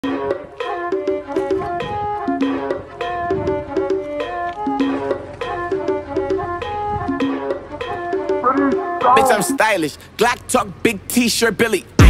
Bitch, I'm stylish. Glock talk, big t-shirt, Billy.